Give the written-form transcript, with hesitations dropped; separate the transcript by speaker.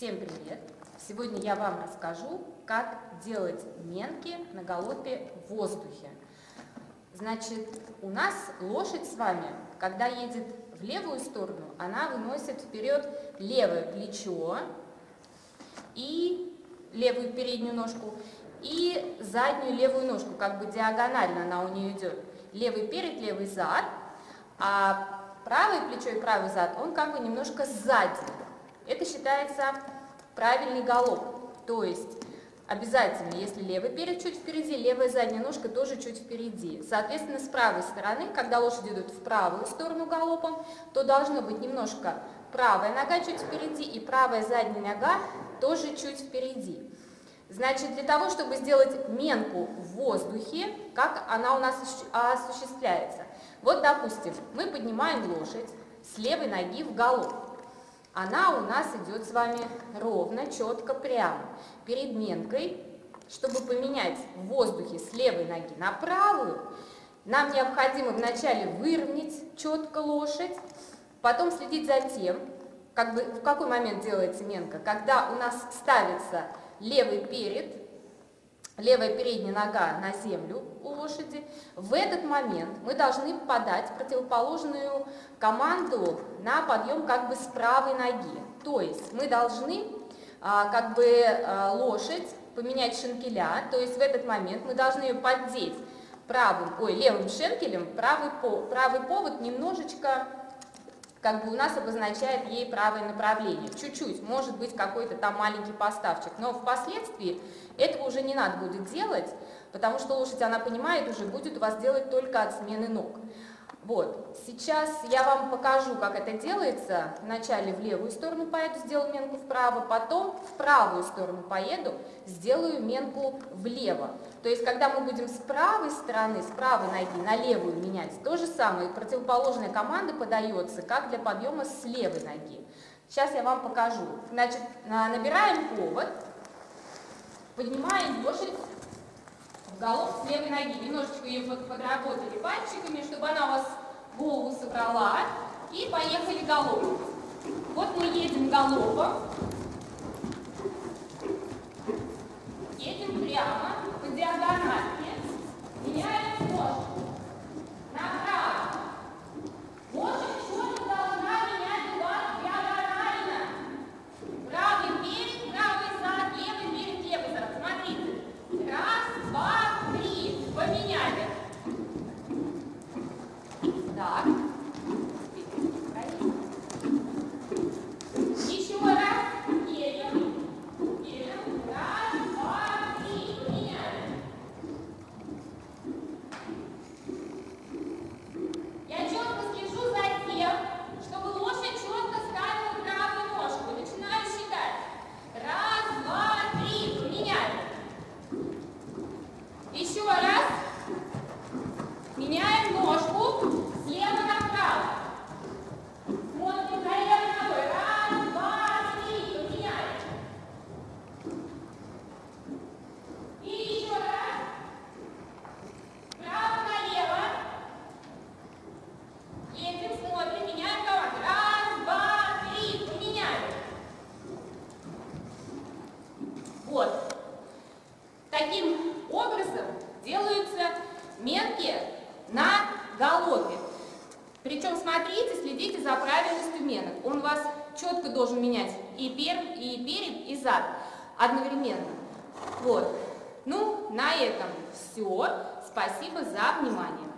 Speaker 1: Всем привет! Сегодня я вам расскажу, как делать менки на галопе в воздухе. Значит, у нас лошадь с вами, когда едет в левую сторону, она выносит вперед левое плечо и левую переднюю ножку, и заднюю левую ножку, как бы диагонально она у нее идет. Левый перед, левый зад, а правое плечо и правый зад, он как бы немножко сзади. Это считается правильный галоп. То есть обязательно, если левый перед чуть впереди, левая задняя ножка тоже чуть впереди. Соответственно, с правой стороны, когда лошадь идет в правую сторону галопом, то должно быть немножко правая нога чуть впереди и правая задняя нога тоже чуть впереди. Значит, для того, чтобы сделать менку в воздухе, как она у нас осуществляется? Вот, допустим, мы поднимаем лошадь с левой ноги в галоп. Она у нас идет с вами ровно, четко, прямо. Перед менкой, чтобы поменять в воздухе с левой ноги на правую, нам необходимо вначале выровнять четко лошадь, потом следить за тем, в какой момент делается менка, когда у нас ставится левый перед, левая передняя нога на землю у лошади. В этот момент мы должны подать противоположную команду на подъем с правой ноги. То есть мы должны лошадь поменять шенкеля, то есть в этот момент мы должны ее поддеть левым шенкелем, правый повод немножечко у нас обозначает ей правое направление. Чуть-чуть, может быть, какой-то там маленький поставчик, но впоследствии этого уже не надо будет делать, потому что лошадь, она понимает, уже будет у вас делать только от смены ног. Вот, сейчас я вам покажу, как это делается. Вначале в левую сторону поеду, сделаю менку вправо, потом в правую сторону поеду, сделаю менку влево. То есть, когда мы будем с правой стороны, с правой ноги на левую менять, то же самое, противоположная команда подается, как для подъема с левой ноги. Сейчас я вам покажу. Значит, набираем повод, поднимаем лошадь в галоп с левой ноги. Немножечко ее подработали пальчиками, чтобы она у вас голову собрала. И поехали галопом. Вот мы едем галопом. Едем прямо по диагонали. Меняем ножку направо. Лошадь четко должна менять у вас диагонально. Правый перед, правый зад, левый перед, левый зад. Смотрите. Раз, два, три. Поменяли. Так. Еще раз. Едем. Едем. Раз, два, три. Поменяли. Я четко слежу за тем, чтобы лошадь четко ставила правую ножку. Начинаю считать. Раз, два, три. Поменяли. Еще раз. Меняем ножку слева направо. Смотрим за левой ногой. Раз, два, три. Поменяли. И еще раз. Право налево. Едем, смотрим, меняем команду. Раз, два, три. Поменяли. Вот. Таким образом делаются менки на галопе. Причем смотрите, следите за правильностью менок. Он у вас четко должен менять и перед, и зад одновременно. Вот. Ну, на этом все. Спасибо за внимание.